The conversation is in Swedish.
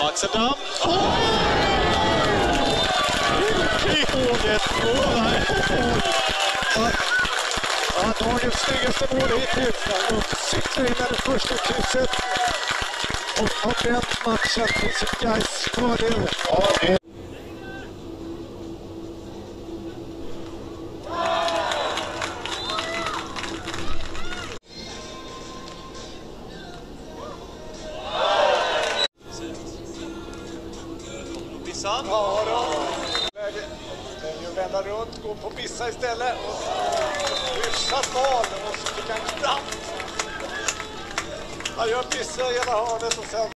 Axeldam. Dagens snyggaste mål hittills. Han cyklar in det första krysset och har vänt matchen till sitt Gais fördel. Ja då. Väljer att vända runt, gå på Bissa istället. Hyfsat val och så fick han knappt. Han gör Bissa i hela hörnet och sen